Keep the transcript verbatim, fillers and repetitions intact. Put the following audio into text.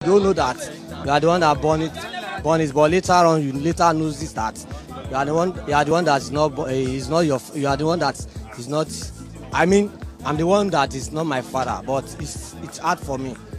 don't know that you are the one that born it, born it, but later on you later knows this that you are the one, you are the one that is not, uh, is not your, you are the one that is not. I mean, I'm the one that is not my father, but it's it's hard for me.